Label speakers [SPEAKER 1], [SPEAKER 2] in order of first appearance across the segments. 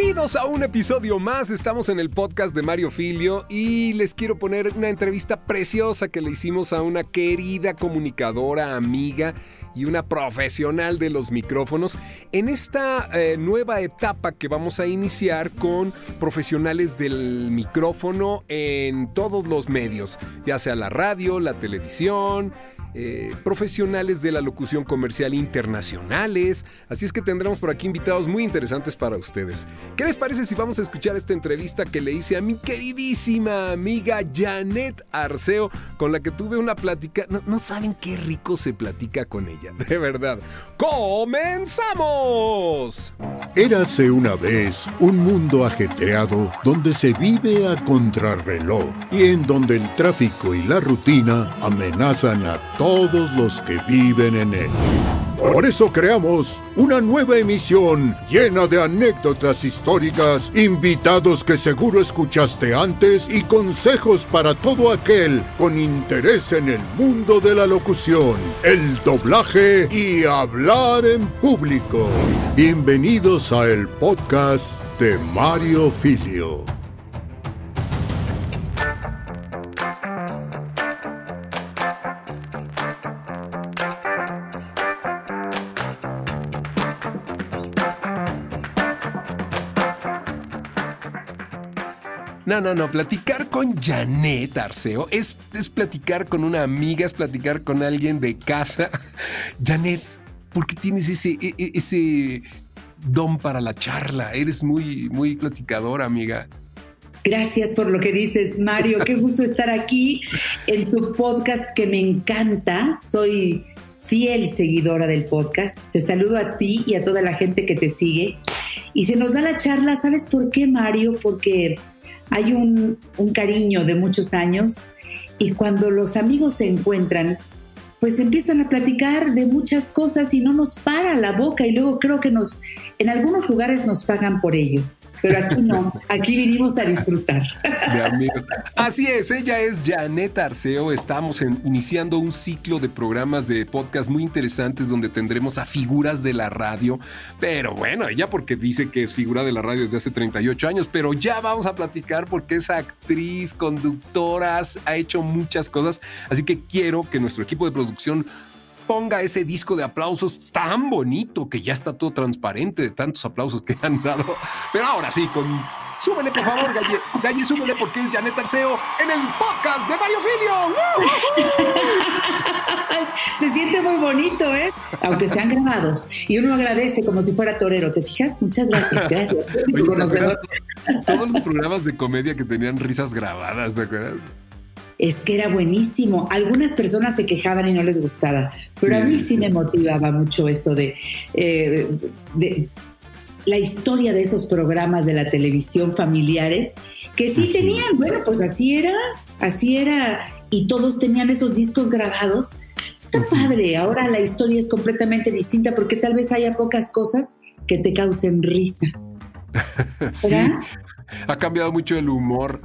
[SPEAKER 1] Bienvenidos a un episodio más. Estamos en el podcast de Mario Filio y les quiero poner una entrevista preciosa que le hicimos a una querida comunicadora, amiga y una profesional de los micrófonos en esta nueva etapa que vamos a iniciar con profesionales del micrófono en todos los medios, ya sea la radio, la televisión, profesionales de la locución comercial internacionales. Así es que tendremos por aquí invitados muy interesantes para ustedes. ¿Qué les parece si vamos a escuchar esta entrevista que le hice a mi queridísima amiga Janet Arceo, con la que tuve una plática? No saben qué rico se platica con ella, de verdad. ¡Comenzamos!
[SPEAKER 2] Érase una vez un mundo ajetreado donde se vive a contrarreloj y en donde el tráfico y la rutina amenazan a todos los que viven en él. Por eso creamos una nueva emisión llena de anécdotas históricas, invitados que seguro escuchaste antes y consejos para todo aquel con interés en el mundo de la locución, el doblaje y hablar en público. Bienvenidos a el podcast de Mario Filio.
[SPEAKER 1] No, platicar con Janet Arceo es platicar con una amiga, es platicar con alguien de casa. Janet, ¿por qué tienes ese don para la charla? Eres muy platicadora, amiga.
[SPEAKER 3] Gracias por lo que dices, Mario. Qué gusto estar aquí en tu podcast que me encanta. Soy fiel seguidora del podcast. Te saludo a ti y a toda la gente que te sigue. Y se nos da la charla, ¿sabes por qué, Mario? Porque hay un cariño de muchos años y cuando los amigos se encuentran, pues empiezan a platicar de muchas cosas y no nos para la boca y luego creo que en algunos lugares nos pagan por ello. Pero aquí no, aquí vinimos a disfrutar.
[SPEAKER 1] De amigos. Así es, ella es Janet Arceo. Estamos iniciando un ciclo de programas de podcast muy interesantes donde tendremos a figuras de la radio. Pero bueno, ella porque dice que es figura de la radio desde hace 38 años, pero ya vamos a platicar porque es actriz, conductora, ha hecho muchas cosas. Así que quiero que nuestro equipo de producción ponga ese disco de aplausos tan bonito que ya está todo transparente de tantos aplausos que han dado. Pero ahora sí, súbele por favor, Galle, súbele porque es Janet Arceo en el podcast de Mario Filio.
[SPEAKER 3] Se siente muy bonito, ¿eh? Aunque sean grabados. Y uno agradece como si fuera torero, ¿te fijas? Muchas gracias.
[SPEAKER 1] Oye, todos los programas de comedia que tenían risas grabadas, ¿te acuerdas?
[SPEAKER 3] Es que era buenísimo. Algunas personas se quejaban y no les gustaba, pero a mí sí me motivaba mucho eso de la historia de esos programas de la televisión familiares que sí tenían, bueno, pues así era, y todos tenían esos discos grabados. Está padre. Ahora la historia es completamente distinta porque tal vez haya pocas cosas que te causen risa.
[SPEAKER 1] Sí, ha cambiado mucho el humor.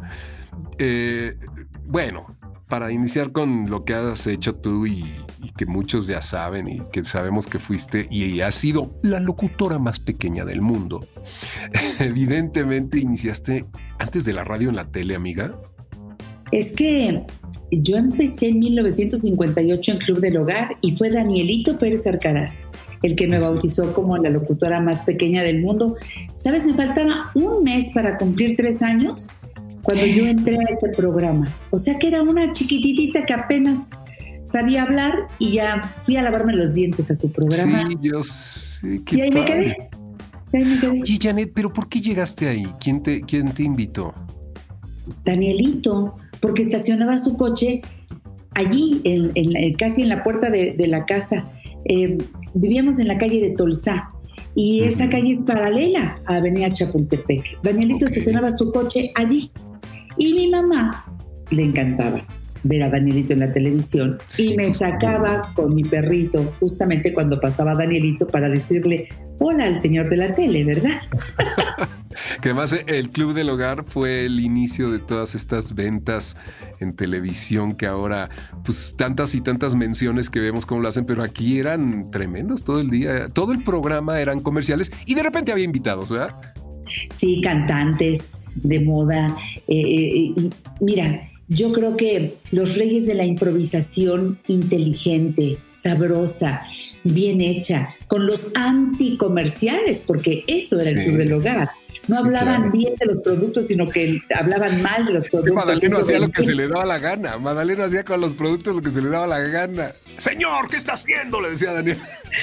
[SPEAKER 1] Bueno, para iniciar con lo que has hecho tú y que muchos ya saben y que sabemos que fuiste y has sido la locutora más pequeña del mundo. Evidentemente iniciaste antes de la radio en la tele, amiga.
[SPEAKER 3] Es que yo empecé en 1958 en Club del Hogar y fue Danielito Pérez Arcaraz el que me bautizó como la locutora más pequeña del mundo. ¿Sabes? Me faltaba un mes para cumplir 3 años cuando yo entré a ese programa. O sea que era una chiquititita que apenas sabía hablar y ya fui a lavarme los dientes a su programa.
[SPEAKER 1] Sí, Dios. Sí,
[SPEAKER 3] y ahí me quedé.
[SPEAKER 1] Oye, Janet, ¿pero por qué llegaste ahí? ¿Quién te invitó?
[SPEAKER 3] Danielito, porque estacionaba su coche allí, casi en la puerta de la casa. Vivíamos en la calle de Tolsá. Y esa calle es paralela a Avenida Chapultepec. Danielito estacionaba su coche allí. Y mi mamá le encantaba ver a Danielito en la televisión y me sacaba con mi perrito justamente cuando pasaba Danielito para decirle hola al señor de la tele, ¿verdad?
[SPEAKER 1] Que además el Club del Hogar fue el inicio de todas estas ventas en televisión que ahora, pues tantas y tantas menciones que vemos cómo lo hacen, pero aquí eran tremendos todo el día. Todo el programa eran comerciales y de repente había invitados, ¿verdad?
[SPEAKER 3] Sí, cantantes de moda. Y mira, yo creo que los reyes de la improvisación inteligente, sabrosa, bien hecha, con los anticomerciales, porque eso era el Club del Hogar. No hablaban bien de los productos, sino que hablaban mal de los productos.
[SPEAKER 1] Madaleno hacía lo que se le daba la gana. Madaleno hacía con los productos lo que se le daba la gana. Señor, ¿qué está haciendo? Le decía Daniel.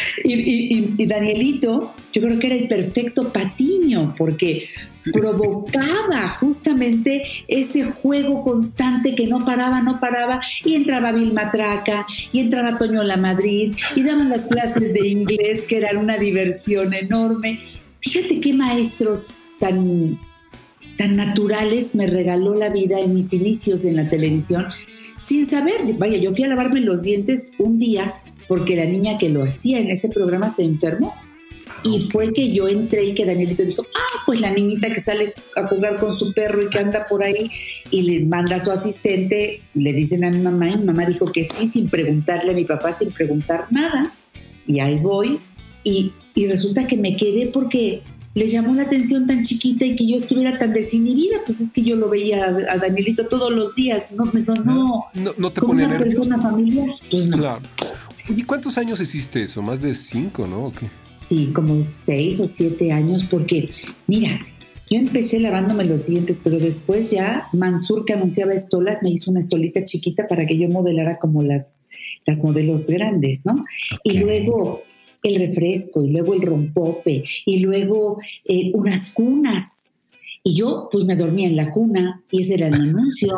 [SPEAKER 3] Y Danielito, yo creo que era el perfecto patiño, porque provocaba justamente ese juego constante que no paraba, y entraba Vilma Traca, y entraba Toño Lamadrid, y daban las clases de inglés, que eran una diversión enorme. Fíjate qué maestros tan naturales me regaló la vida en mis inicios en la televisión, sin saber. Vaya, yo fui a lavarme los dientes un día porque la niña que lo hacía en ese programa se enfermó. Y fue que yo entré y que Danielito dijo, pues la niñita que sale a jugar con su perro y que anda por ahí, y le manda a su asistente, le dicen a mi mamá, y mi mamá dijo que sí, sin preguntarle a mi papá, sin preguntar nada. Y ahí voy, y resulta que me quedé porque les llamó la atención tan chiquita y que yo estuviera tan desinhibida. Pues es que yo lo veía a Danielito todos los días, no me sonó
[SPEAKER 1] no te
[SPEAKER 3] como
[SPEAKER 1] ponía
[SPEAKER 3] una
[SPEAKER 1] nervioso.
[SPEAKER 3] persona familiar. Pues no.
[SPEAKER 1] Claro. ¿Y cuántos años hiciste eso? ¿Más de 5, no? ¿O qué?
[SPEAKER 3] Sí, como 6 o 7 años, porque mira, yo empecé lavándome los dientes, pero después ya Mansur, que anunciaba estolas, me hizo una estolita chiquita para que yo modelara como las modelos grandes, ¿no? Okay. Y luego el refresco, y luego el rompope, y luego unas cunas. Y yo, pues me dormía en la cuna, y ese era el anuncio.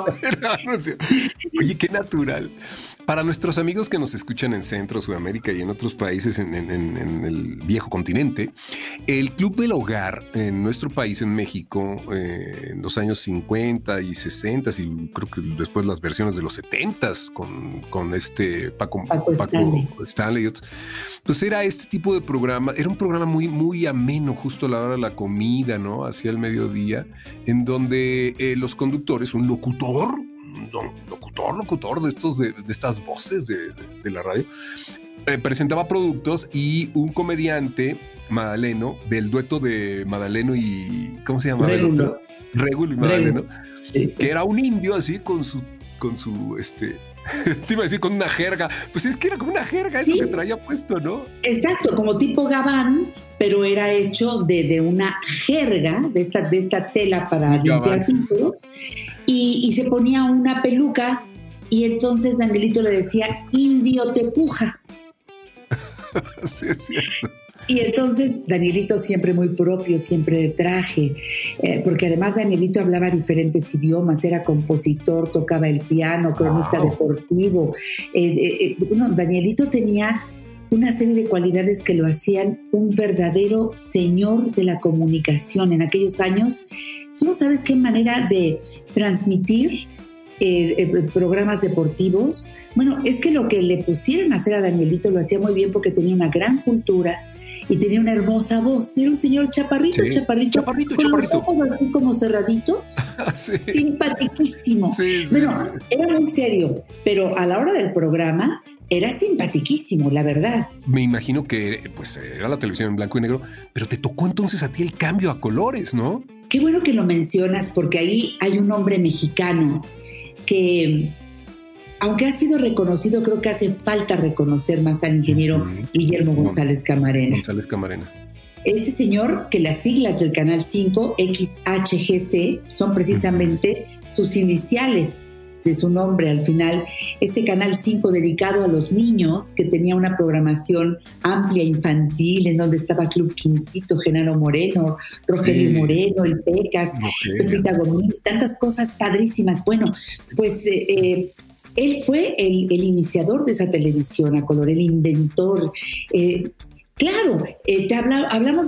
[SPEAKER 1] Oye, qué natural. Para nuestros amigos que nos escuchan en Centro, Sudamérica y en otros países en el viejo continente, el Club del Hogar en nuestro país, en México, en los años 50 y 60 y creo que después las versiones de los 70s con Paco Stanley y otros, pues era este tipo de programa. Era un programa muy, muy ameno justo a la hora de la comida, ¿no? Hacia el mediodía, en donde los conductores, un locutor de estas voces de la radio, presentaba productos, y un comediante, Madaleno, del dueto de Madaleno y ¿cómo se llama? Regulo y Madaleno, sí. Que era un indio así con su te iba a decir con una jerga, pues es que era como una jerga, sí. Eso que traía puesto, ¿no?
[SPEAKER 3] Exacto, como tipo gabán, pero era hecho de una jerga, de esta tela para limpiar pisos, y se ponía una peluca, y entonces Danielito le decía, indio te puja.
[SPEAKER 1] Sí, es cierto.
[SPEAKER 3] Y entonces Danielito siempre muy propio, siempre de traje, porque además Danielito hablaba diferentes idiomas, era compositor, tocaba el piano, cronista deportivo. Danielito tenía una serie de cualidades que lo hacían un verdadero señor de la comunicación. En aquellos años, tú no sabes qué manera de transmitir programas deportivos. Bueno, es que lo que le pusieron a hacer a Danielito lo hacía muy bien porque tenía una gran cultura y tenía una hermosa voz. Era un señor chaparrito,
[SPEAKER 1] sí.
[SPEAKER 3] chaparrito. Con los ojos así como cerraditos. Sí. Simpatiquísimo. Sí, bueno, sí. Era muy serio, pero a la hora del programa era simpatiquísimo, la verdad.
[SPEAKER 1] Me imagino que pues era la televisión en blanco y negro, pero te tocó entonces a ti el cambio a colores, ¿no?
[SPEAKER 3] Qué bueno que lo mencionas, porque ahí hay un hombre mexicano que, aunque ha sido reconocido, creo que hace falta reconocer más al ingeniero Guillermo González Camarena. Ese señor, que las siglas del Canal 5, XHGC, son precisamente sus iniciales de su nombre al final. Ese Canal 5 dedicado a los niños, que tenía una programación amplia infantil, en donde estaba Club Quintito, Genaro Moreno, Rogelio Moreno, el Pecas, Pepita Gómez, tantas cosas padrísimas. Bueno, pues él fue el iniciador de esa televisión a color, el inventor. Claro, hablamos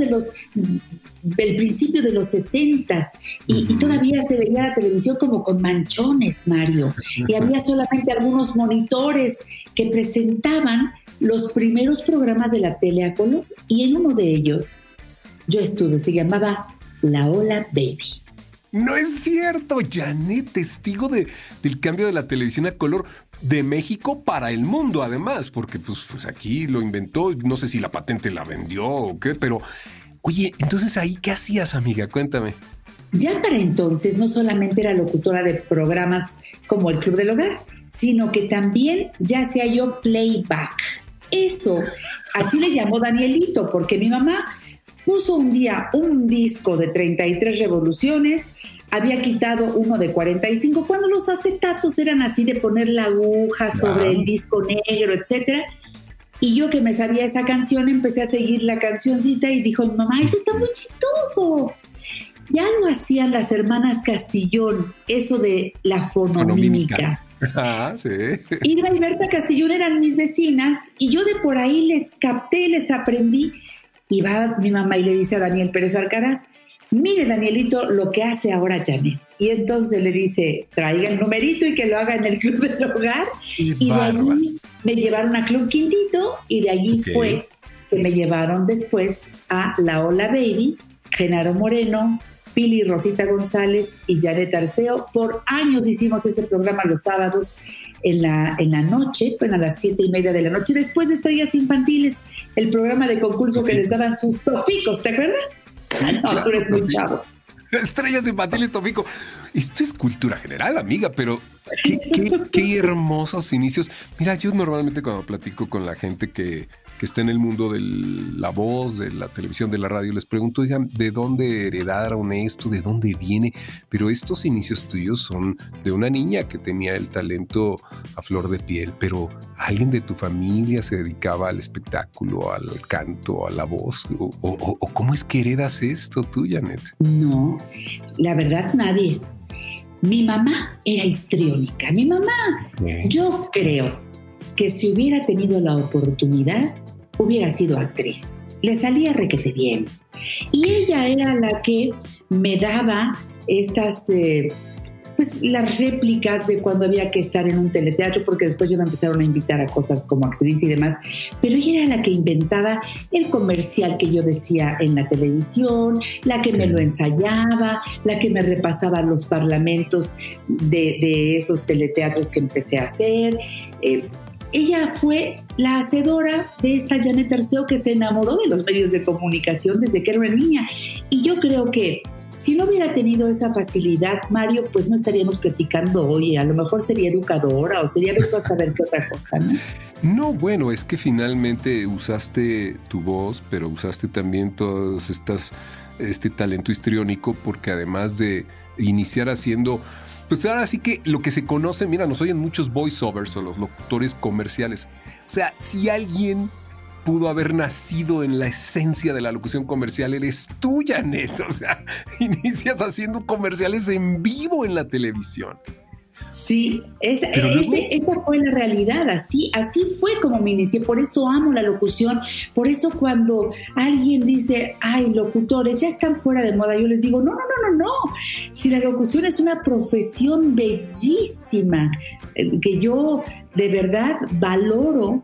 [SPEAKER 3] del principio de los 60s y todavía se veía la televisión como con manchones, Mario, y había solamente algunos monitores que presentaban los primeros programas de la tele a color, y en uno de ellos yo estuve, se llamaba La Ola Baby.
[SPEAKER 1] No es cierto, Janet, testigo del cambio de la televisión a color de México para el mundo, además, porque pues aquí lo inventó, no sé si la patente la vendió o qué, pero Oye, entonces ahí, ¿qué hacías, amiga? Cuéntame.
[SPEAKER 3] Ya para entonces no solamente era locutora de programas como El Club del Hogar, sino que también ya hacía yo playback. Eso, así le llamó Danielito, porque mi mamá puso un día un disco de 33 revoluciones, había quitado uno de 45, cuando los acetatos eran así de poner la aguja sobre el disco negro, etcétera. Y yo, que me sabía esa canción, empecé a seguir la cancioncita y dijo mi mamá, eso está muy chistoso. Ya lo hacían las hermanas Castillón, eso de la fonomímica.
[SPEAKER 1] Sí.
[SPEAKER 3] Irma y Berta Castillón eran mis vecinas y yo de por ahí les capté, les aprendí. Y va mi mamá y le dice a Daniel Pérez Alcaraz, mire, Danielito, lo que hace ahora Janet. Y entonces le dice, traiga el numerito y que lo haga en el Club del Hogar. Y de allí me llevaron a Club Quintito y de allí fue que me llevaron después a La Hola Baby, Genaro Moreno, Pili Rosita González y Janet Arceo. Por años hicimos ese programa los sábados en la noche, bueno, a las 7:30 de la noche, después de Estrellas Infantiles, el programa de concurso que les daban sus toficos, ¿te acuerdas? No, tú eres muy chavo.
[SPEAKER 1] Estrellas Infantiles, Tofico. Esto es cultura general, amiga, pero qué hermosos inicios. Mira, yo normalmente cuando platico con la gente que está en el mundo de la voz, de la televisión, de la radio, les pregunto, oigan, ¿de dónde heredaron esto? ¿De dónde viene? Pero estos inicios tuyos son de una niña que tenía el talento a flor de piel, pero ¿alguien de tu familia se dedicaba al espectáculo, al canto, a la voz? ¿O cómo es que heredas esto tú, Janet?
[SPEAKER 3] No, la verdad nadie. Mi mamá era histriónica. Mi mamá, yo creo que si hubiera tenido la oportunidad, hubiera sido actriz. Le salía requete bien. Y ella era la que me daba estas, pues las réplicas de cuando había que estar en un teleteatro, porque después ya me empezaron a invitar a cosas como actriz y demás. Pero ella era la que inventaba el comercial que yo decía en la televisión, la que me lo ensayaba, la que me repasaba los parlamentos de esos teleteatros que empecé a hacer. Ella fue la hacedora de esta Janet Arceo que se enamoró de los medios de comunicación desde que era una niña. Y yo creo que si no hubiera tenido esa facilidad, Mario, pues no estaríamos platicando hoy. A lo mejor sería educadora o sería ver tú a saber qué otra cosa, ¿no?
[SPEAKER 1] No, bueno, es que finalmente usaste tu voz, pero usaste también todas este talento histriónico, porque además de iniciar haciendo... Pues ahora sí que lo que se conoce, mira, nos oyen muchos voiceovers o los locutores comerciales. O sea, si alguien pudo haber nacido en la esencia de la locución comercial, eres tú, Janet. O sea, inicias haciendo comerciales en vivo en la televisión.
[SPEAKER 3] Sí, esa fue la realidad, así fue como me inicié, por eso amo la locución, por eso cuando alguien dice, ay, locutores ya están fuera de moda, yo les digo, no, si la locución es una profesión bellísima, que yo de verdad valoro,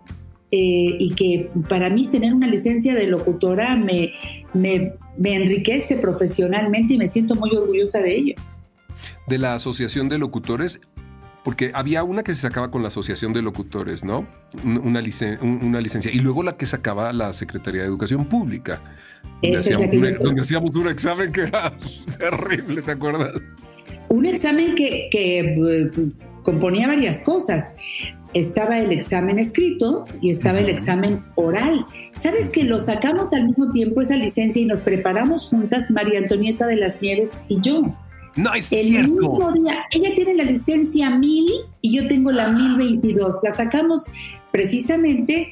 [SPEAKER 3] y que para mí tener una licencia de locutora me enriquece profesionalmente y me siento muy orgullosa de ello.
[SPEAKER 1] De la Asociación de Locutores, porque había una que se sacaba con la Asociación de Locutores, ¿no? Una licencia. Y luego la que sacaba la Secretaría de Educación Pública, donde hacíamos un examen que era terrible, ¿te acuerdas?
[SPEAKER 3] Un examen que componía varias cosas. Estaba el examen escrito y estaba el examen oral. ¿Sabes que lo sacamos al mismo tiempo esa licencia y nos preparamos juntas, María Antonieta de las Nieves y yo?
[SPEAKER 1] No es cierto. El mismo día,
[SPEAKER 3] ella tiene la licencia 1000 y yo tengo la 1022. La sacamos precisamente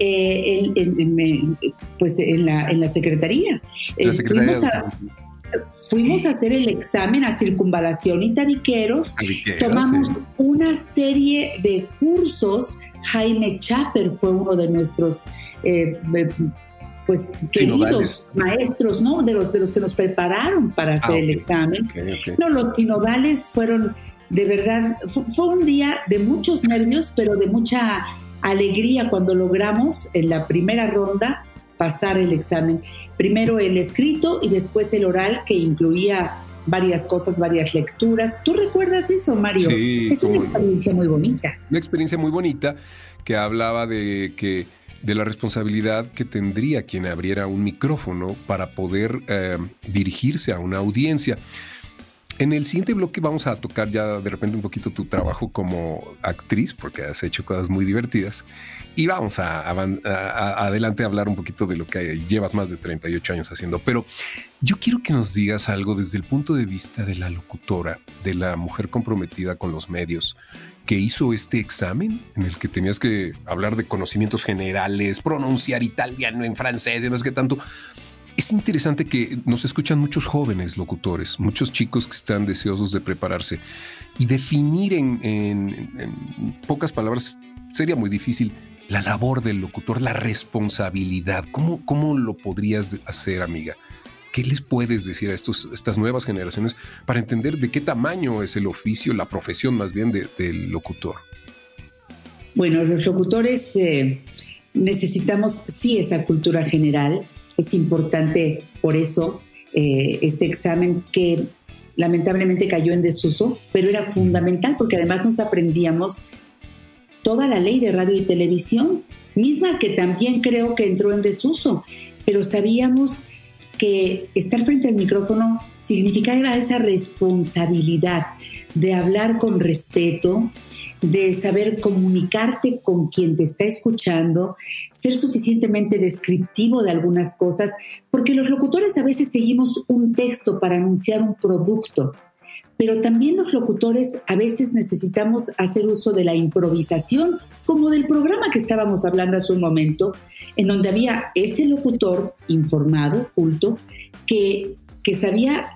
[SPEAKER 3] pues en la Secretaría. Fuimos a hacer el examen a Circunvalación y Tabiqueros. Tomamos una serie de cursos. Jaime Chaper fue uno de nuestros pues queridos maestros, ¿no? De los que nos prepararon para hacer el examen. No, los sinodales fueron, de verdad, fue un día de muchos nervios, pero de mucha alegría cuando logramos en la primera ronda pasar el examen. Primero el escrito y después el oral, que incluía varias cosas, varias lecturas. ¿Tú recuerdas eso, Mario?
[SPEAKER 1] Sí.
[SPEAKER 3] Es una experiencia muy bonita.
[SPEAKER 1] Una experiencia muy bonita que hablaba de que de la responsabilidad que tendría quien abriera un micrófono para poder dirigirse a una audiencia. En el siguiente bloque vamos a tocar ya de repente un poquito tu trabajo como actriz, porque has hecho cosas muy divertidas, y vamos a adelante a hablar un poquito de lo que llevas más de 38 años haciendo. Pero yo quiero que nos digas algo desde el punto de vista de la locutora, de la mujer comprometida con los medios, que hizo este examen en el que tenías que hablar de conocimientos generales, pronunciar italiano en francés y no sé qué tanto. Es interesante que nos escuchan muchos jóvenes locutores, muchos chicos que están deseosos de prepararse, y definir en pocas palabras sería muy difícil la labor del locutor, la responsabilidad. ¿Cómo lo podrías hacer, amiga? ¿Qué les puedes decir a estas nuevas generaciones para entender de qué tamaño es el oficio, la profesión más bien del locutor?
[SPEAKER 3] Bueno, los locutores necesitamos sí esa cultura general. Es importante por eso este examen que lamentablemente cayó en desuso, pero era fundamental porque además nos aprendíamos toda la ley de radio y televisión, misma que también creo que entró en desuso, pero sabíamos que estar frente al micrófono significaba esa responsabilidad de hablar con respeto, de saber comunicarte con quien te está escuchando, ser suficientemente descriptivo de algunas cosas, porque los locutores a veces seguimos un texto para anunciar un producto, pero también los locutores a veces necesitamos hacer uso de la improvisación, como del programa que estábamos hablando hace un momento, en donde había ese locutor informado, culto, que sabía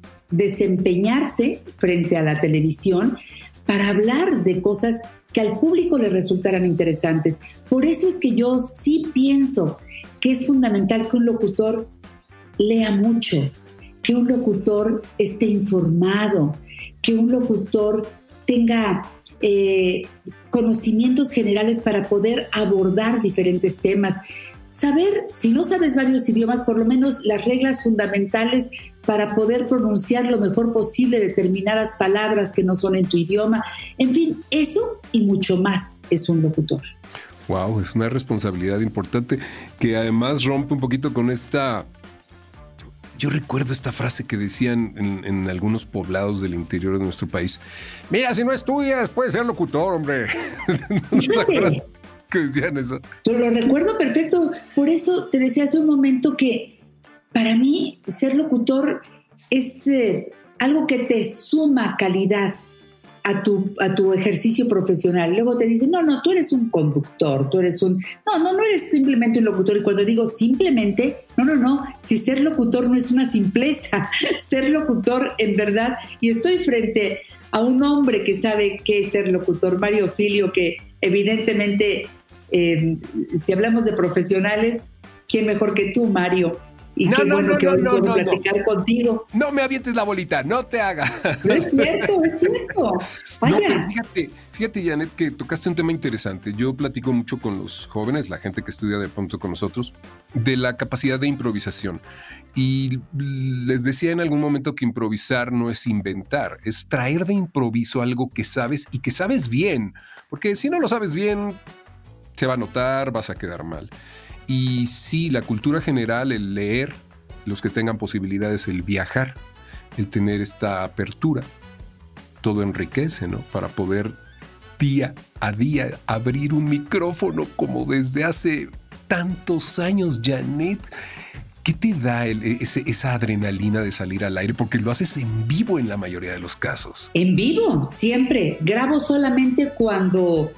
[SPEAKER 3] desempeñarse frente a la televisión para hablar de cosas que al público le resultaran interesantes. Por eso es que yo sí pienso que es fundamental que un locutor lea mucho, que un locutor esté informado, que un locutor tenga conocimientos generales para poder abordar diferentes temas. Saber, si no sabes varios idiomas, por lo menos las reglas fundamentales para poder pronunciar lo mejor posible determinadas palabras que no son en tu idioma. En fin, eso y mucho más es un locutor.
[SPEAKER 1] Wow, es una responsabilidad importante que además rompe un poquito con esta... Yo recuerdo esta frase que decían en algunos poblados del interior de nuestro país. Mira, si no estudias, puedes ser locutor, hombre.
[SPEAKER 3] Fíjate.
[SPEAKER 1] Que decían eso.
[SPEAKER 3] Yo lo recuerdo perfecto. Por eso te decía hace un momento que para mí ser locutor es algo que te suma calidad a tu ejercicio profesional. Luego te dicen, no, tú eres un conductor, tú eres un... No eres simplemente un locutor. Y cuando digo simplemente, no. Si ser locutor no es una simpleza. Ser locutor en verdad. Y estoy frente a un hombre que sabe qué es ser locutor, Mario Filio, que evidentemente, si hablamos de profesionales, ¿quién mejor que tú, Mario? Y qué bueno que hoy puedo platicar contigo.
[SPEAKER 1] No me avientes la bolita, no te hagas.
[SPEAKER 3] No es cierto, es cierto. Vaya.
[SPEAKER 1] No, pero fíjate, Janet, que tocaste un tema interesante. Yo platico mucho con los jóvenes, la gente que estudia de pronto con nosotros, de la capacidad de improvisación. Y les decía en algún momento que improvisar no es inventar, es traer de improviso algo que sabes y que sabes bien. Porque si no lo sabes bien, se va a notar, vas a quedar mal. Y sí, la cultura general, el leer, los que tengan posibilidades, el viajar, el tener esta apertura, todo enriquece, ¿no? Para poder día a día abrir un micrófono como desde hace tantos años, Janet. ¿Qué te da esa adrenalina de salir al aire? Porque lo haces en vivo en la mayoría de los casos.
[SPEAKER 3] En vivo, siempre. Grabo solamente cuando...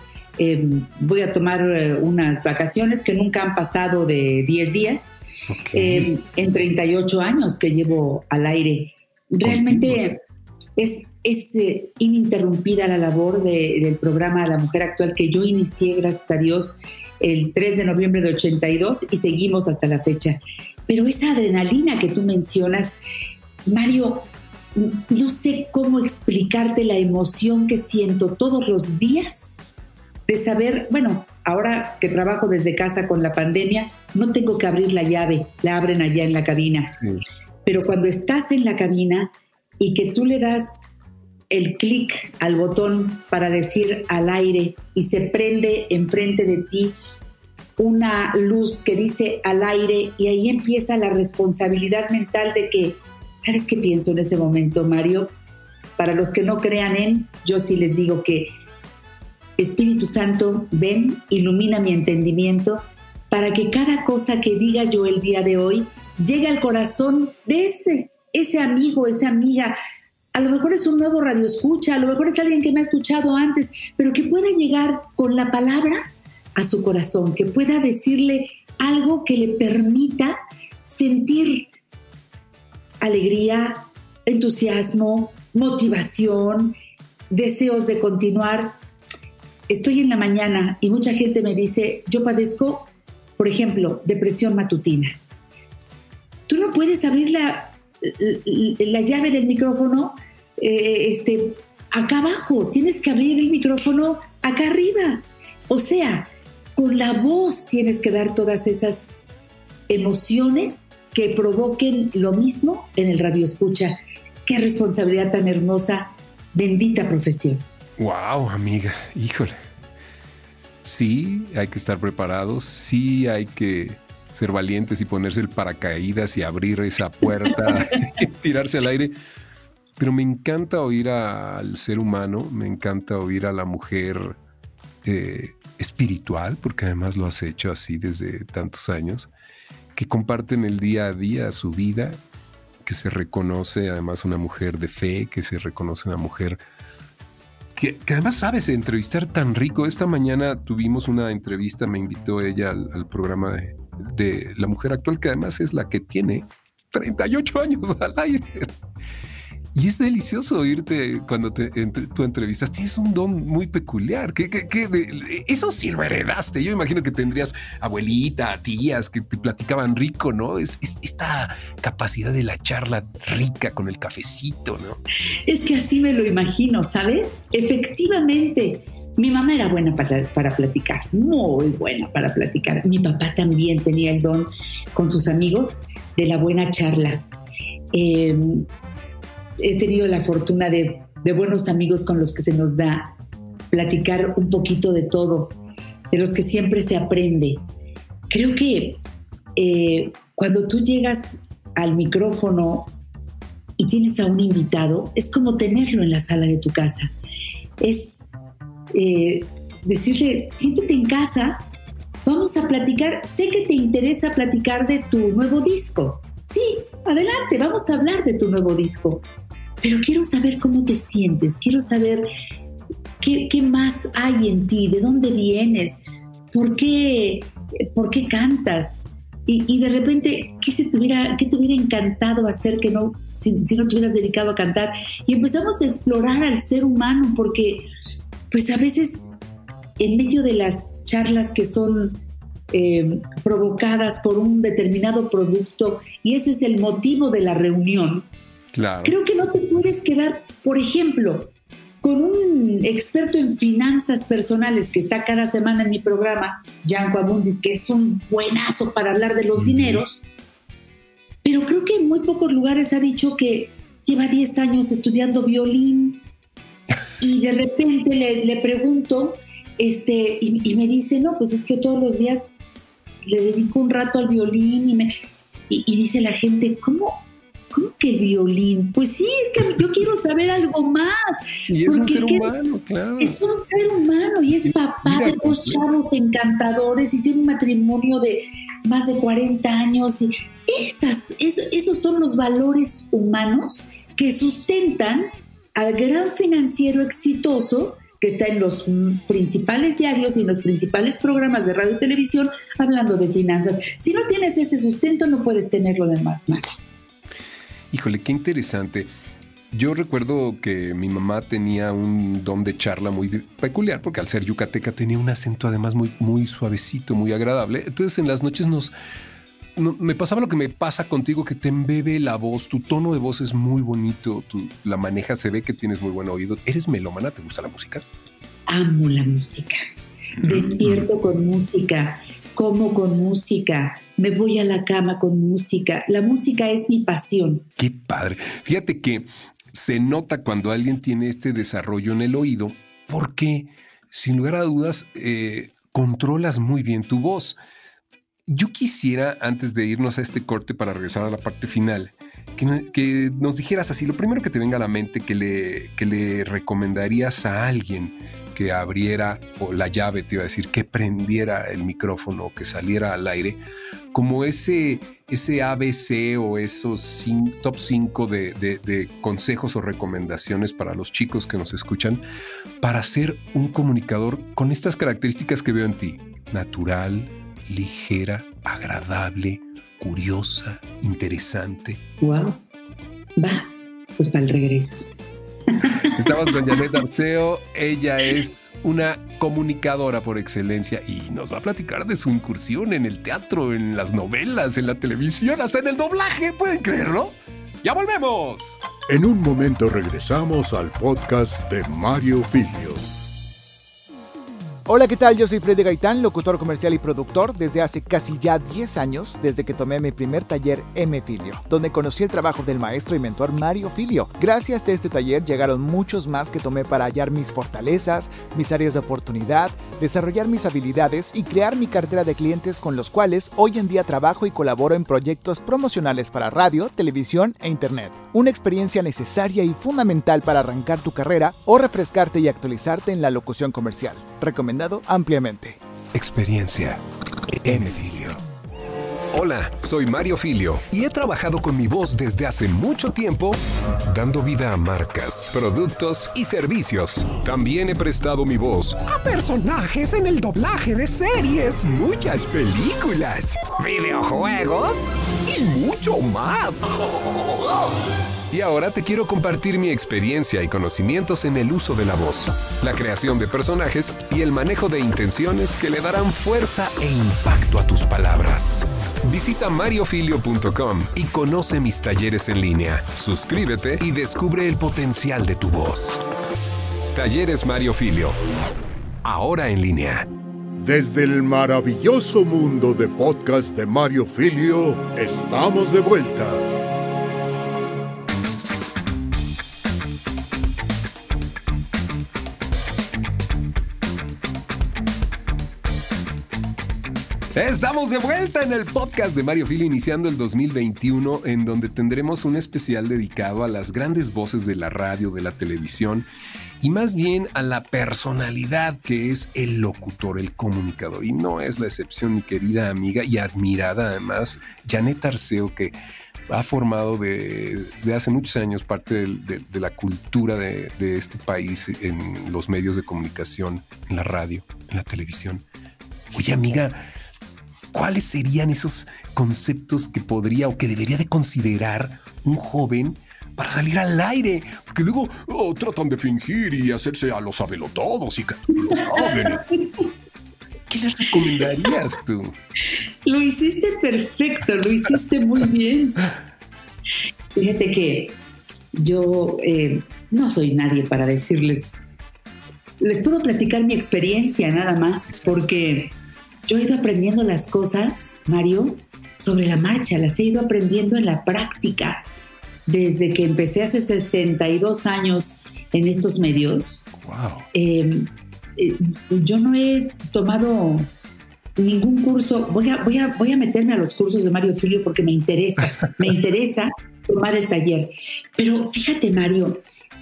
[SPEAKER 3] voy a tomar unas vacaciones que nunca han pasado de 10 días, okay. En 38 años que llevo al aire. Realmente es ininterrumpida la labor del programa La Mujer Actual que yo inicié, gracias a Dios, el 3 de noviembre de 82 y seguimos hasta la fecha. Pero esa adrenalina que tú mencionas, Mario, no sé cómo explicarte la emoción que siento todos los días de saber, bueno, ahora que trabajo desde casa con la pandemia, no tengo que abrir la llave, la abren allá en la cabina. Sí. Pero cuando estás en la cabina y que tú le das el clic al botón para decir al aire y se prende enfrente de ti una luz que dice al aire y ahí empieza la responsabilidad mental de que, ¿sabes qué pienso en ese momento, Mario? Para los que no crean yo sí les digo que Espíritu Santo, ven, ilumina mi entendimiento para que cada cosa que diga yo el día de hoy llegue al corazón de ese amigo, esa amiga. A lo mejor es un nuevo radioescucha, a lo mejor es alguien que me ha escuchado antes, pero que pueda llegar con la palabra a su corazón, que pueda decirle algo que le permita sentir alegría, entusiasmo, motivación, deseos de continuar. Estoy en la mañana y mucha gente me dice, yo padezco, por ejemplo, depresión matutina. Tú no puedes abrir la llave del micrófono acá abajo, tienes que abrir el micrófono acá arriba. O sea, con la voz tienes que dar todas esas emociones que provoquen lo mismo en el radioescucha. Qué responsabilidad tan hermosa, bendita profesión.
[SPEAKER 1] Wow, amiga, híjole. Sí, hay que estar preparados, sí hay que ser valientes y ponerse el paracaídas y abrir esa puerta y tirarse al aire. Pero me encanta oír al ser humano, me encanta oír a la mujer espiritual, porque además lo has hecho así desde tantos años, que comparten el día a día su vida, que se reconoce además una mujer de fe, que se reconoce una mujer que además sabes entrevistar tan rico. Esta mañana tuvimos una entrevista, me invitó ella al programa de la mujer actual, que además es la que tiene 38 años al aire. Y es delicioso oírte cuando tú entrevistas. Tienes un don muy peculiar. Eso sí lo heredaste. Yo imagino que tendrías abuelita, tías que te platicaban rico, ¿no? Es esta capacidad de la charla rica con el cafecito, ¿no?
[SPEAKER 3] Es que así me lo imagino, ¿sabes? Efectivamente, mi mamá era buena para platicar, muy buena para platicar. Mi papá también tenía el don con sus amigos de la buena charla. He tenido la fortuna de buenos amigos con los que se nos da platicar un poquito de todo, de los que siempre se aprende. Creo que cuando tú llegas al micrófono y tienes a un invitado, es como tenerlo en la sala de tu casa. Es decirle, siéntete en casa, vamos a platicar. Sé que te interesa platicar de tu nuevo disco. Sí, adelante, vamos a hablar de tu nuevo disco. Pero quiero saber cómo te sientes, quiero saber qué más hay en ti, de dónde vienes, por qué cantas. Y de repente, ¿qué te hubiera encantado hacer si no te hubieras dedicado a cantar? Y empezamos a explorar al ser humano, porque pues a veces en medio de las charlas que son provocadas por un determinado producto, y ese es el motivo de la reunión, claro, creo que no te puedes quedar, por ejemplo, con un experto en finanzas personales que está cada semana en mi programa, Yanko Abundis, que es un buenazo para hablar de los dineros, pero creo que en muy pocos lugares ha dicho que lleva 10 años estudiando violín y de repente le pregunto y me dice, no, pues es que todos los días le dedico un rato al violín y dice la gente, ¿cómo que el violín? Pues sí, es que yo quiero saber algo más.
[SPEAKER 1] Y es un ser humano, claro.
[SPEAKER 3] Es un ser humano y es papá de dos chavos encantadores y tiene un matrimonio de más de 40 años. Y esos son los valores humanos que sustentan al gran financiero exitoso que está en los principales diarios y en los principales programas de radio y televisión hablando de finanzas. Si no tienes ese sustento, no puedes tener lo demás, Mario.
[SPEAKER 1] Híjole, qué interesante. Yo recuerdo que mi mamá tenía un don de charla muy peculiar, porque al ser yucateca tenía un acento además muy, muy suavecito, muy agradable. Entonces en las noches me pasaba lo que me pasa contigo, que te embebe la voz, tu tono de voz es muy bonito, la manejas, se ve que tienes muy buen oído. ¿Eres melómana? ¿Te gusta la música?
[SPEAKER 3] Amo la música. Despierto con música, como con música, me voy a la cama con música. La música es mi pasión.
[SPEAKER 1] ¡Qué padre! Fíjate que se nota cuando alguien tiene este desarrollo en el oído, porque sin lugar a dudas, controlas muy bien tu voz. Yo quisiera, antes de irnos a este corte para regresar a la parte final, que nos dijeras así, lo primero que te venga a la mente que le recomendarías a alguien que abriera, o la llave te iba a decir, que prendiera el micrófono o que saliera al aire, como ese ABC o esos top 5 de consejos o recomendaciones para los chicos que nos escuchan para ser un comunicador con estas características que veo en ti: natural, ligera, agradable, curiosa, interesante.
[SPEAKER 3] Wow. Va, pues para el regreso.
[SPEAKER 1] Estamos con Janet Arceo. Ella es una comunicadora por excelencia y nos va a platicar de su incursión en el teatro, en las novelas, en la televisión, hasta en el doblaje. ¿Pueden creerlo? ¡Ya volvemos!
[SPEAKER 2] En un momento regresamos al podcast de Mario Filio.
[SPEAKER 4] Hola, ¿qué tal? Yo soy Freddy Gaitán, locutor comercial y productor desde hace casi ya 10 años, desde que tomé mi primer taller M. Filio, donde conocí el trabajo del maestro y mentor Mario Filio. Gracias a este taller llegaron muchos más que tomé para hallar mis fortalezas, mis áreas de oportunidad, desarrollar mis habilidades y crear mi cartera de clientes con los cuales hoy en día trabajo y colaboro en proyectos promocionales para radio, televisión e internet. Una experiencia necesaria y fundamental para arrancar tu carrera o refrescarte y actualizarte en la locución comercial. Recomendado ampliamente.
[SPEAKER 1] Experiencia M. Filio. Hola, soy Mario Filio y he trabajado con mi voz desde hace mucho tiempo, dando vida a marcas, productos y servicios. También he prestado mi voz a personajes en el doblaje de series, muchas películas, videojuegos y mucho más. Y ahora te quiero compartir mi experiencia y conocimientos en el uso de la voz, la creación de personajes y el manejo de intenciones que le darán fuerza e impacto a tus palabras. Visita mariofilio.com y conoce mis talleres en línea. Suscríbete y descubre el potencial de tu voz. Talleres Mario Filio. Ahora en línea.
[SPEAKER 2] Desde el maravilloso mundo de podcast de Mario Filio, estamos de vuelta.
[SPEAKER 1] Estamos de vuelta en el podcast de Mario Filio, iniciando el 2021, en donde tendremos un especial dedicado a las grandes voces de la radio, de la televisión, y más bien a la personalidad que es el locutor, el comunicador. Y no es la excepción, mi querida amiga y admirada además, Janet Arceo, que ha formado desde hace muchos años parte de la cultura de este país en los medios de comunicación, en la radio, en la televisión. Oye, amiga, ¿cuáles serían esos conceptos que podría o que debería de considerar un joven para salir al aire? Porque luego tratan de fingir y hacerse a los sabelotodos y que lo saben. ¿Qué les recomendarías tú?
[SPEAKER 3] Lo hiciste perfecto, lo hiciste muy bien. Fíjate que yo no soy nadie para decirles. Les puedo platicar mi experiencia nada más, porque yo he ido aprendiendo las cosas, Mario, sobre la marcha. Las he ido aprendiendo en la práctica. Desde que empecé hace 62 años en estos medios.
[SPEAKER 1] Wow.
[SPEAKER 3] Yo no he tomado ningún curso. Voy a meterme a los cursos de Mario Filio porque me interesa tomar el taller. Pero fíjate, Mario,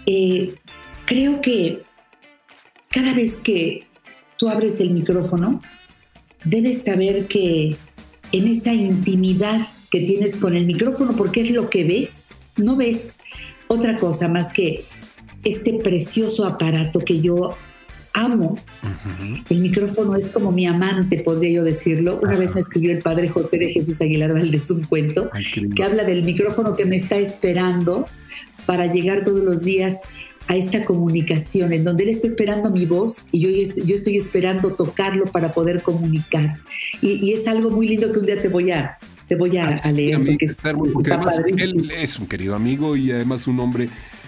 [SPEAKER 3] creo que cada vez que tú abres el micrófono, debes saber que en esa intimidad que tienes con el micrófono, porque es lo que ves, no ves otra cosa más que este precioso aparato que yo amo. Uh-huh. El micrófono es como mi amante, podría yo decirlo. Una vez me escribió el padre José de Jesús Aguilar Valdés un cuento que habla del micrófono que me está esperando para llegar todos los días a esta comunicación, en donde él está esperando mi voz y yo estoy esperando tocarlo para poder comunicar. Y es algo muy lindo que un día te voy a leer.
[SPEAKER 1] Porque él es un querido amigo y además un hombre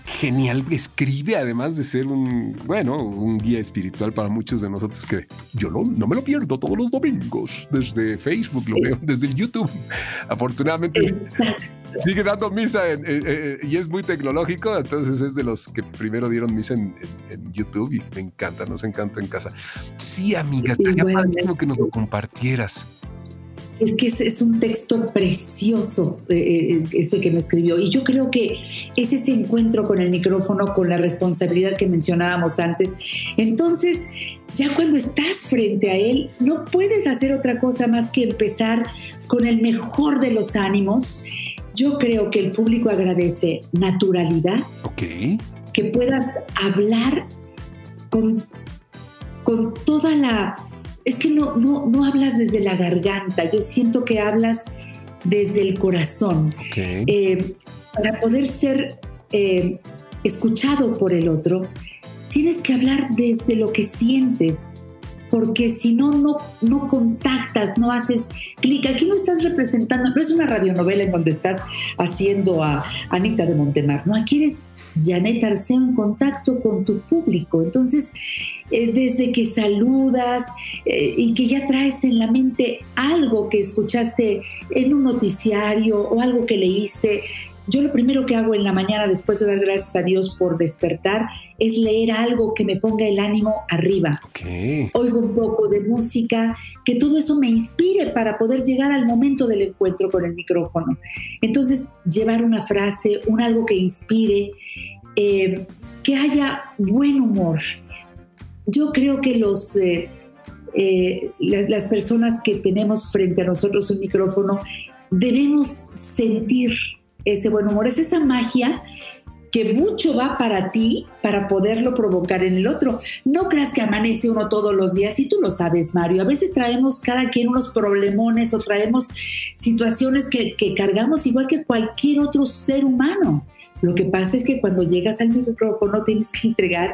[SPEAKER 1] genial, escribe además de ser un guía espiritual para muchos de nosotros que yo no me lo pierdo todos los domingos, desde Facebook lo veo, desde el YouTube. Afortunadamente sigue dando misa y es muy tecnológico, entonces es de los que primero dieron misa en YouTube y me encanta, nos encanta en casa. Sí, amiga, estaría padrísimo que nos lo compartieras.
[SPEAKER 3] Es que es un texto precioso ese que me escribió, y yo creo que es ese encuentro con el micrófono, con la responsabilidad que mencionábamos antes. Entonces, ya cuando estás frente a él, no puedes hacer otra cosa más que empezar con el mejor de los ánimos. Yo creo que el público agradece naturalidad, que puedas hablar con toda la... Es que no hablas desde la garganta, yo siento que hablas desde el corazón. Para poder ser escuchado por el otro, tienes que hablar desde lo que sientes, porque si no contactas, no haces clic. Aquí no estás representando, no es una radionovela en donde estás haciendo a Anita de Montemar, no, aquí eres Janet Arceo en contacto con tu público. Entonces, desde que saludas y que ya traes en la mente algo que escuchaste en un noticiario o algo que leíste, yo lo primero que hago en la mañana después de dar gracias a Dios por despertar es leer algo que me ponga el ánimo arriba. Oigo un poco de música, que todo eso me inspire para poder llegar al momento del encuentro con el micrófono. Entonces, llevar una frase, algo que inspire, que haya buen humor. Yo creo que las personas que tenemos frente a nosotros un micrófono debemos sentir ese buen humor, es esa magia que mucho va para ti para poderlo provocar en el otro. No creas que amanece uno todos los días, y tú lo sabes, Mario. A veces traemos cada quien unos problemones o traemos situaciones que cargamos igual que cualquier otro ser humano. Lo que pasa es que cuando llegas al micrófono tienes que entregar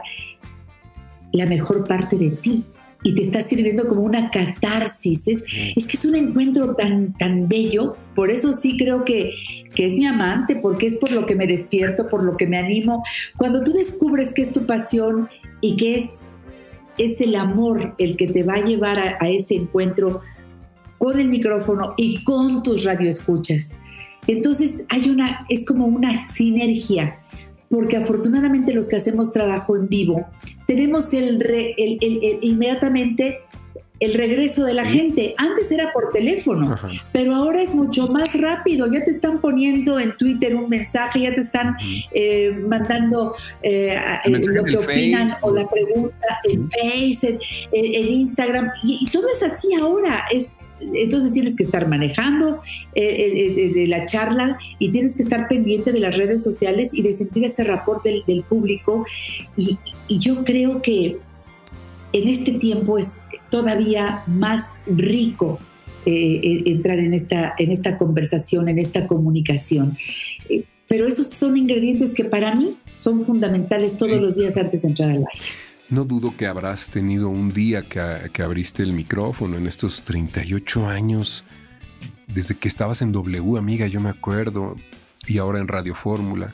[SPEAKER 3] la mejor parte de ti y te está sirviendo como una catarsis. Es que es un encuentro tan bello. Por eso sí creo que es mi amante, porque es por lo que me despierto, por lo que me animo. Cuando tú descubres que es tu pasión y que es el amor el que te va a llevar a ese encuentro con el micrófono y con tus radioescuchas, entonces es como una sinergia, porque afortunadamente los que hacemos trabajo en vivo tenemos inmediatamente el regreso de la gente. Antes era por teléfono, pero ahora es mucho más rápido. Ya te están poniendo en Twitter un mensaje, ya te están mandando lo que opinan Facebook, o la pregunta en Facebook, en Instagram, y todo es así ahora. Entonces tienes que estar manejando de la charla y tienes que estar pendiente de las redes sociales y de sentir ese rapport del público. Y yo creo que en este tiempo es todavía más rico entrar en esta conversación, en esta comunicación. Pero esos son ingredientes que para mí son fundamentales todos los días antes de entrar al aire.
[SPEAKER 1] No dudo que habrás tenido un día que abriste el micrófono en estos 38 años, desde que estabas en W, amiga, yo me acuerdo, y ahora en Radio Fórmula,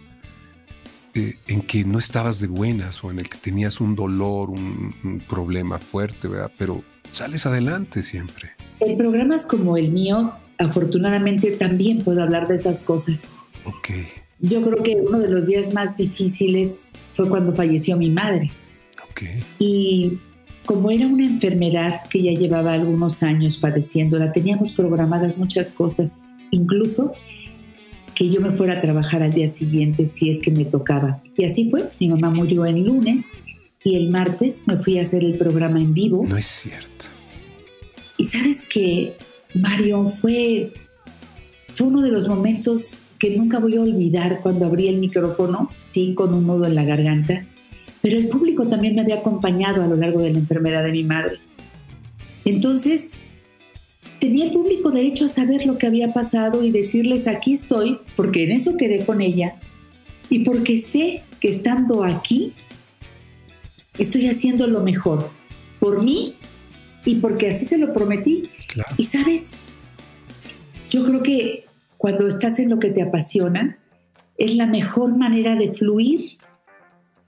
[SPEAKER 1] en que no estabas de buenas o en el que tenías un dolor, un problema fuerte, ¿verdad? Pero sales adelante siempre.
[SPEAKER 3] En programas como el mío, afortunadamente también puedo hablar de esas cosas. Yo creo que uno de los días más difíciles fue cuando falleció mi madre. Y como era una enfermedad que ya llevaba algunos años padeciéndola, teníamos programadas muchas cosas, incluso que yo me fuera a trabajar al día siguiente si es que me tocaba. Y así fue. Mi mamá murió el lunes y el martes me fui a hacer el programa en vivo.
[SPEAKER 1] No es cierto.
[SPEAKER 3] Y sabes que, Mario, fue uno de los momentos que nunca voy a olvidar cuando abrí el micrófono, sí, con un nudo en la garganta. Pero el público también me había acompañado a lo largo de la enfermedad de mi madre. Entonces, tenía el público derecho a saber lo que había pasado y decirles: aquí estoy, porque en eso quedé con ella y porque sé que estando aquí estoy haciendo lo mejor por mí y porque así se lo prometí.
[SPEAKER 1] Claro.
[SPEAKER 3] Y sabes, yo creo que cuando estás en lo que te apasiona es la mejor manera de fluir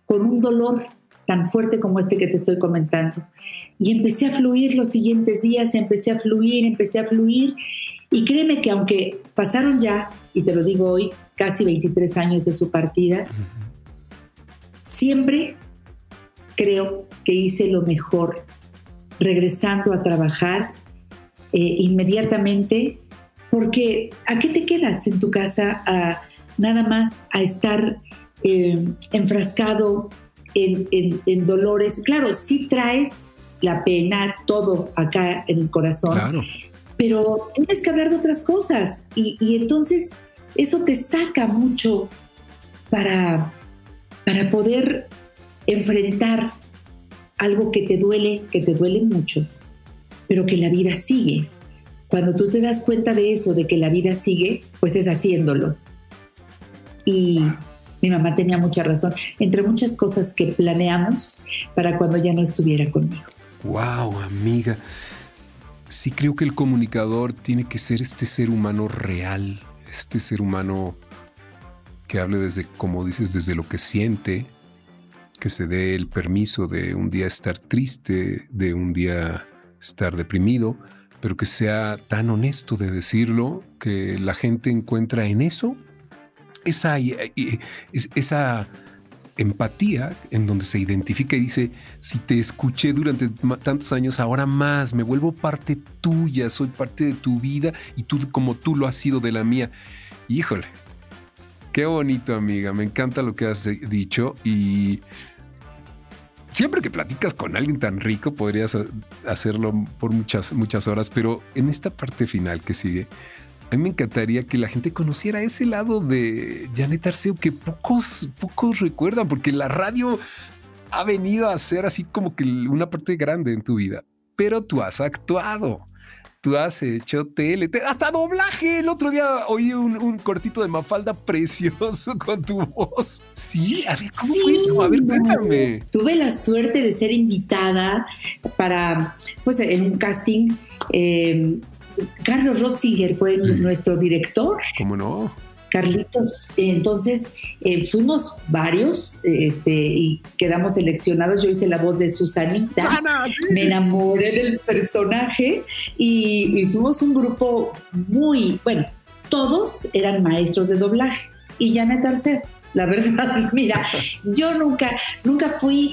[SPEAKER 3] con un dolor tan fuerte como este que te estoy comentando. Y empecé a fluir los siguientes días, empecé a fluir, y créeme que aunque pasaron ya, y te lo digo hoy, casi 23 años de su partida, siempre creo que hice lo mejor, regresando a trabajar inmediatamente, porque ¿a qué te quedas en tu casa nada más a estar enfrascado en dolores? Claro, sí traes la pena, todo acá en el corazón, claro, pero tienes que hablar de otras cosas y entonces eso te saca mucho para poder enfrentar algo que te duele mucho, pero que la vida sigue. Cuando tú te das cuenta de eso, de que la vida sigue, pues es haciéndolo. Y mi mamá tenía mucha razón, entre muchas cosas que planeamos para cuando ya no estuviera conmigo.
[SPEAKER 1] ¡Wow, amiga! Sí creo que el comunicador tiene que ser este ser humano real, este ser humano que hable desde, como dices, desde lo que siente, que se dé el permiso de un día estar triste, de un día estar deprimido, pero que sea tan honesto de decirlo que la gente encuentra en eso esa empatía en donde se identifica y dice, si te escuché durante tantos años, ahora más, me vuelvo parte tuya, soy parte de tu vida y tú como tú lo has sido de la mía. Híjole, qué bonito, amiga, me encanta lo que has dicho y siempre que platicas con alguien tan rico podrías hacerlo por muchas horas, pero en esta parte final que sigue, a mí me encantaría que la gente conociera ese lado de Janet Arceo que pocos recuerdan, porque la radio ha venido a ser así como que una parte grande en tu vida. Pero tú has actuado, tú has hecho tele, hasta doblaje. El otro día oí un cortito de Mafalda precioso con tu voz. Sí, a ver, ¿cómo fue eso? A ver, cuéntame.
[SPEAKER 3] Tuve la suerte de ser invitada para, pues, en un casting. Carlos Rotzinger fue nuestro director.
[SPEAKER 1] ¿Cómo no?
[SPEAKER 3] Carlitos. Entonces fuimos varios y quedamos seleccionados. Yo hice la voz de Susanita. ¡Sana! Me enamoré del personaje y fuimos un grupo muy, bueno, todos eran maestros de doblaje y Janet Arceo. La verdad, mira, yo nunca fui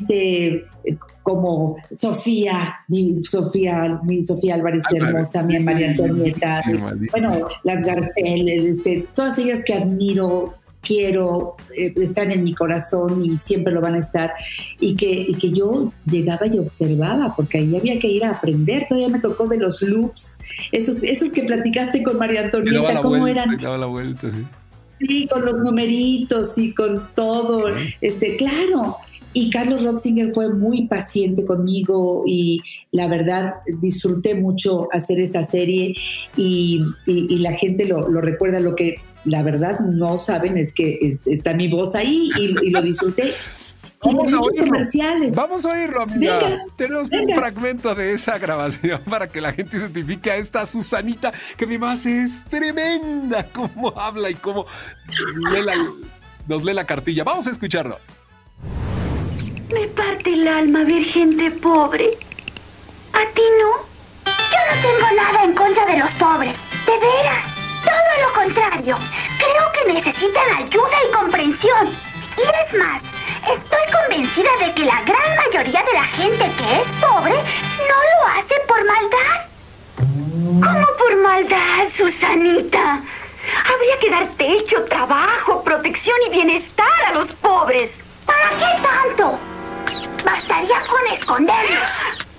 [SPEAKER 3] como mi Sofía Álvarez hermosa, mi María Antonieta, bueno, las Garcel, todas ellas que admiro, quiero, están en mi corazón y siempre lo van a estar, y que yo llegaba y observaba, porque ahí había que ir a aprender. Todavía me tocó de los loops, esos que platicaste con María Antonieta, ¿cómo eran?
[SPEAKER 1] Daba la vuelta, sí.
[SPEAKER 3] Sí, con los numeritos y con todo, claro. Y Carlos Rotzinger fue muy paciente conmigo y la verdad disfruté mucho hacer esa serie y la gente lo recuerda. Lo que la verdad no saben es que está mi voz ahí y lo disfruté.
[SPEAKER 1] Vamos a oírlo.
[SPEAKER 3] Comerciales.
[SPEAKER 1] Vamos a oírlo, amiga.
[SPEAKER 3] Venga,
[SPEAKER 1] tenemos un fragmento de esa grabación para que la gente identifique a esta Susanita, que además es tremenda cómo habla y cómo nos lee la cartilla. Vamos a escucharlo.
[SPEAKER 5] Me parte el alma ver gente pobre. ¿A ti no? Yo no tengo nada en contra de los pobres. De veras. Todo lo contrario. Creo que necesitan ayuda y comprensión. Y es más, estoy convencida de que la gran mayoría de la gente que es pobre no lo hace por maldad. ¿Cómo por maldad, Susanita? Habría que dar techo, trabajo, protección y bienestar a los pobres. ¿Para qué tanto? Bastaría con esconderlos.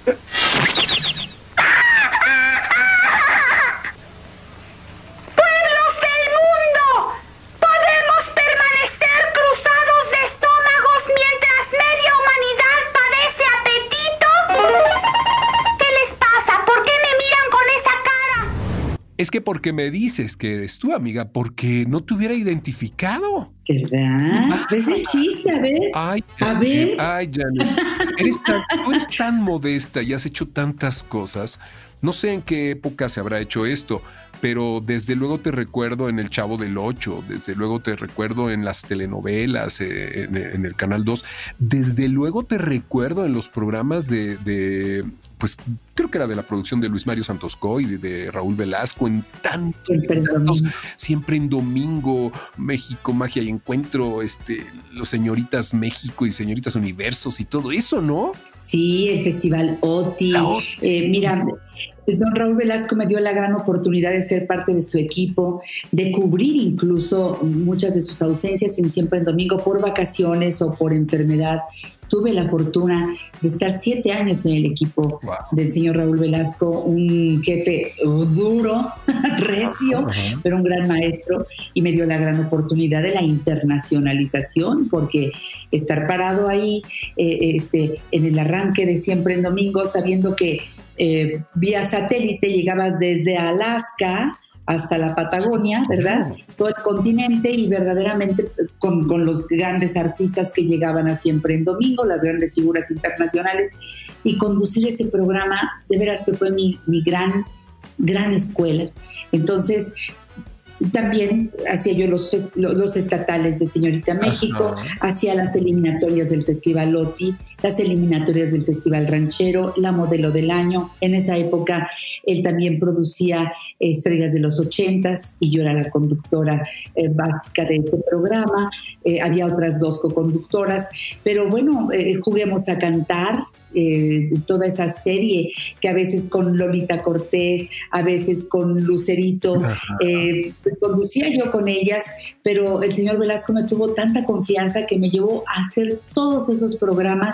[SPEAKER 5] ¡Pueblos del mundo! ¡Podemos permanecer cruzados de estómagos mientras media humanidad padece apetito! ¿Qué les pasa? ¿Por qué me miran con esa cara?
[SPEAKER 1] Es que porque me dices que eres tú, amiga, porque no te hubiera identificado.
[SPEAKER 3] ¿Verdad? ¿Ves el chiste? A ver.
[SPEAKER 1] Ay, Janet. Tú eres tan modesta y has hecho tantas cosas. No sé en qué época se habrá hecho esto, pero desde luego te recuerdo en El Chavo del Ocho, desde luego te recuerdo en las telenovelas, en el Canal 2, desde luego te recuerdo en los programas pues creo que era de la producción de Luis Mario Santoscoy y de Raúl Velasco, en tantos, siempre en domingo, México, Magia y Encuentro, los Señoritas México y Señoritas Universos y todo eso, ¿no?
[SPEAKER 3] Sí, el Festival OTI. Mira, don Raúl Velasco me dio la gran oportunidad de ser parte de su equipo, de cubrir incluso muchas de sus ausencias en Siempre en Domingo por vacaciones o por enfermedad. Tuve la fortuna de estar 7 años en el equipo del señor Raúl Velasco, un jefe duro, recio, pero un gran maestro, y me dio la gran oportunidad de la internacionalización, porque estar parado ahí en el arranque de Siempre en Domingo, sabiendo que vía satélite llegabas desde Alaska hasta la Patagonia, ¿verdad? Todo el continente, y verdaderamente con los grandes artistas que llegaban a Siempre en Domingo, las grandes figuras internacionales, y conducir ese programa, de veras que fue mi gran escuela. Entonces, también hacía yo los estatales de Señorita México, hacía las eliminatorias del Festival OTI, las eliminatorias del Festival Ranchero, la modelo del año. En esa época él también producía Estrellas de los 80s y yo era la conductora básica de ese programa. Había otras 2 coconductoras, pero bueno, Juguemos a Cantar, toda esa serie que a veces con Lolita Cortés, a veces con Lucerito, conducía yo con ellas, pero el señor Velasco me tuvo tanta confianza que me llevó a hacer todos esos programas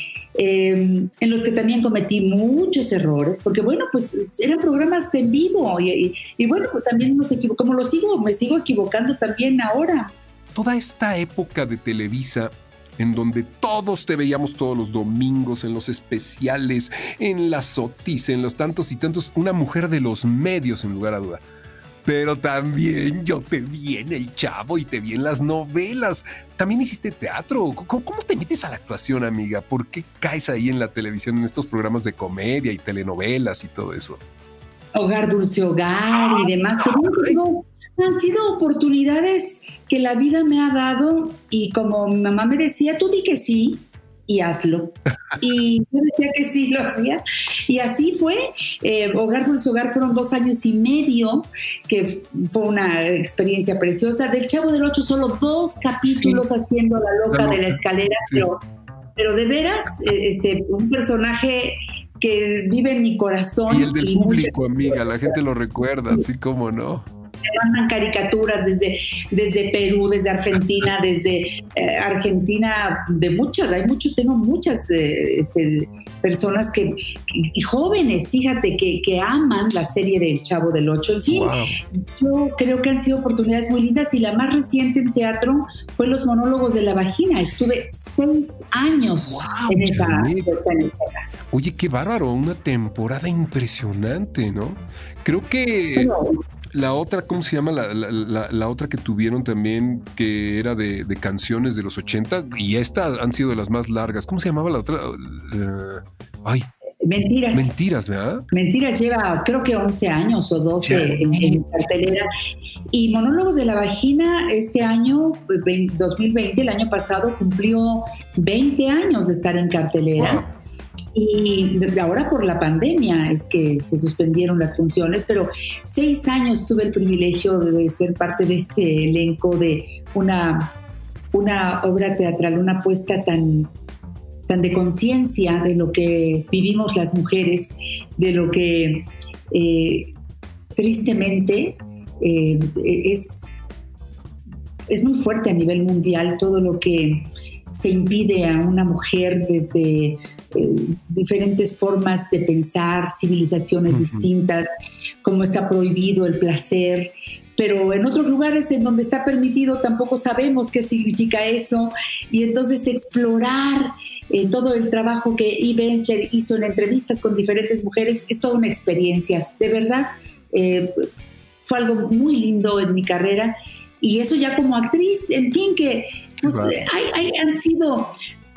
[SPEAKER 3] en los que también cometí muchos errores, porque bueno, pues eran programas en vivo y bueno, pues también me sigo equivocando también ahora.
[SPEAKER 1] Toda esta época de Televisa, en donde todos te veíamos todos los domingos, en los especiales, en las OTIs, en los tantos y tantos, una mujer de los medios, sin lugar a duda. Pero también yo te vi en El Chavo y te vi en las novelas. También hiciste teatro. ¿Cómo te metes a la actuación, amiga? ¿Por qué caes ahí en la televisión, en estos programas de comedia y telenovelas y todo eso?
[SPEAKER 3] Hogar, Dulce Hogar y demás. Han sido oportunidades que la vida me ha dado, y como mi mamá me decía, tú di que sí y hazlo. Y yo decía que sí, lo hacía. Y así fue. Hogar, Dulce Hogar fueron 2 años y medio, que fue una experiencia preciosa. Del Chavo del Ocho solo 2 capítulos, sí, haciendo la loca de la escalera, sí. Pero de veras, un personaje que vive en mi corazón.
[SPEAKER 1] Y el del público, amiga, la gente lo recuerda, así como no.
[SPEAKER 3] Me mandan caricaturas desde Perú, desde Argentina, tengo muchas personas y jóvenes, fíjate, que aman la serie del Chavo del Ocho. En fin, yo creo que han sido oportunidades muy lindas, y la más reciente en teatro fue Los Monólogos de la Vagina. Estuve 6 años en esa escena.
[SPEAKER 1] Oye, qué bárbaro, una temporada impresionante, ¿no? Creo que... La otra, ¿cómo se llama? La otra que tuvieron también, que era de canciones de los 80, y estas han sido de las más largas. ¿Cómo se llamaba la otra?
[SPEAKER 3] Mentiras.
[SPEAKER 1] Mentiras, ¿verdad?
[SPEAKER 3] Mentiras lleva, creo que 11 años o 12 en cartelera. Y Monólogos de la Vagina este año, 2020, el año pasado, cumplió 20 años de estar en cartelera. Wow. Y ahora por la pandemia es que se suspendieron las funciones, pero 6 años tuve el privilegio de ser parte de este elenco de una obra teatral, una puesta tan de conciencia de lo que vivimos las mujeres, de lo que tristemente es muy fuerte a nivel mundial, todo lo que se impide a una mujer desde diferentes formas de pensar, civilizaciones distintas, cómo está prohibido el placer, pero en otros lugares en donde está permitido tampoco sabemos qué significa eso, y entonces explorar todo el trabajo que Eve Ensler hizo en entrevistas con diferentes mujeres es toda una experiencia, de verdad. Fue algo muy lindo en mi carrera, y eso ya como actriz, en fin, que pues,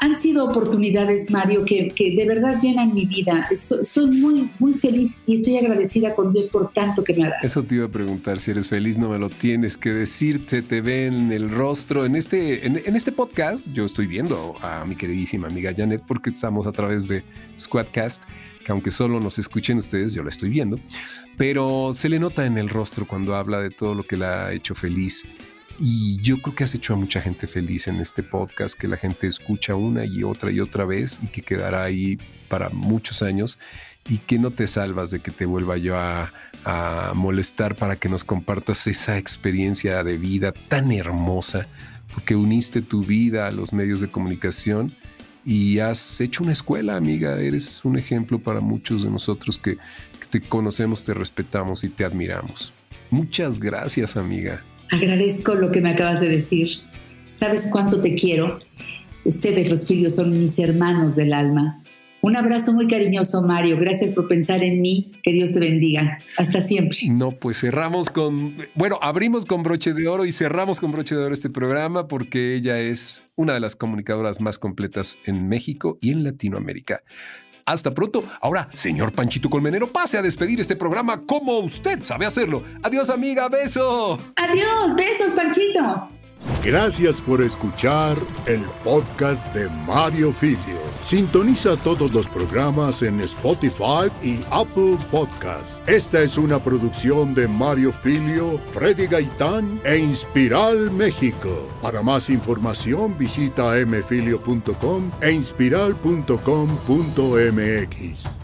[SPEAKER 3] han sido oportunidades, Mario, que de verdad llenan mi vida. Soy muy, muy feliz y estoy agradecida con Dios por tanto que me ha dado.
[SPEAKER 1] Eso te iba a preguntar, si eres feliz no me lo tienes que decirte, te ven el rostro. En este podcast yo estoy viendo a mi queridísima amiga Janet porque estamos a través de Squadcast, que aunque solo nos escuchen ustedes, yo la estoy viendo, pero se le nota en el rostro cuando habla de todo lo que la ha hecho feliz. Y yo creo que has hecho a mucha gente feliz en este podcast, que la gente escucha una y otra vez y que quedará ahí para muchos años, y que no te salvas de que te vuelva yo a molestar para que nos compartas esa experiencia de vida tan hermosa, porque uniste tu vida a los medios de comunicación y has hecho una escuela, amiga. Eres un ejemplo para muchos de nosotros que te conocemos, te respetamos y te admiramos. Muchas gracias, amiga.
[SPEAKER 3] Agradezco lo que me acabas de decir. ¿Sabes cuánto te quiero? Ustedes, los Filio, son mis hermanos del alma. Un abrazo muy cariñoso, Mario. Gracias por pensar en mí. Que Dios te bendiga. Hasta siempre.
[SPEAKER 1] No, pues abrimos con broche de oro y cerramos con broche de oro este programa porque ella es una de las comunicadoras más completas en México y en Latinoamérica. Hasta pronto. Ahora, señor Panchito Colmenero, pase a despedir este programa como usted sabe hacerlo. Adiós, amiga. Beso.
[SPEAKER 3] Adiós. Besos, Panchito.
[SPEAKER 2] Gracias por escuchar el podcast de Mario Filio. Sintoniza todos los programas en Spotify y Apple Podcasts. Esta es una producción de Mario Filio, Freddy Gaitán e Inspiral México. Para más información visita mfilio.com e inspiral.com.mx.